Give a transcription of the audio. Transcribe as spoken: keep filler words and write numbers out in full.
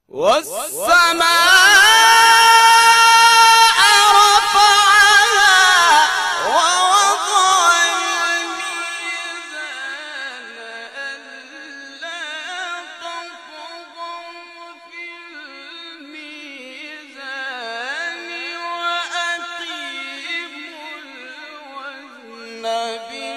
والسماء رفعها ووضع الميزان ألا تطغوا في الميزان وأقيموا الوزن